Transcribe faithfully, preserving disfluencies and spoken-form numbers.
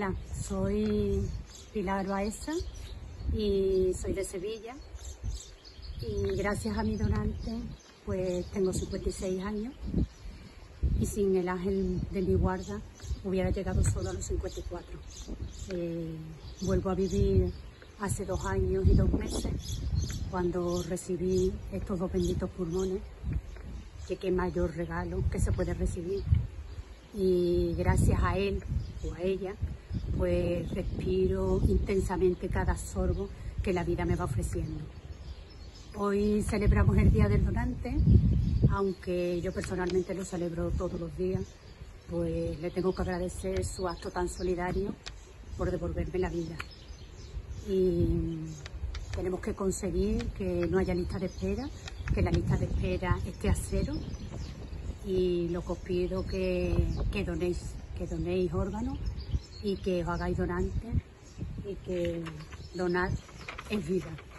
Hola, soy Pilar Baeza y soy de Sevilla, y gracias a mi donante pues tengo cincuenta y seis años, y sin el ángel de mi guarda hubiera llegado solo a los cincuenta y cuatro. Eh, vuelvo a vivir hace dos años y dos meses cuando recibí estos dos benditos pulmones, que qué mayor regalo que se puede recibir. Y gracias a él o a ella, pues respiro intensamente cada sorbo que la vida me va ofreciendo. Hoy celebramos el Día del Donante, aunque yo personalmente lo celebro todos los días, pues le tengo que agradecer su acto tan solidario por devolverme la vida. Y tenemos que conseguir que no haya lista de espera, que la lista de espera esté a cero. Y lo que os pido que, que donéis, que donéis órganos y que os hagáis donantes, y que donar es vida.